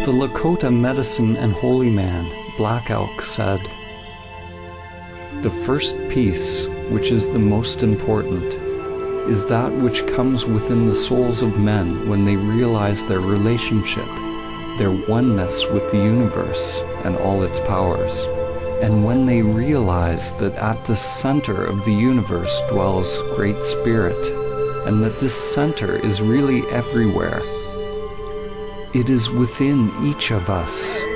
The Lakota medicine and holy man, Black Elk, said, "The first peace, which is the most important, is that which comes within the souls of men when they realize their relationship, their oneness with the universe and all its powers, and when they realize that at the center of the universe dwells Great Spirit, and that this center is really everywhere. It is within each of us,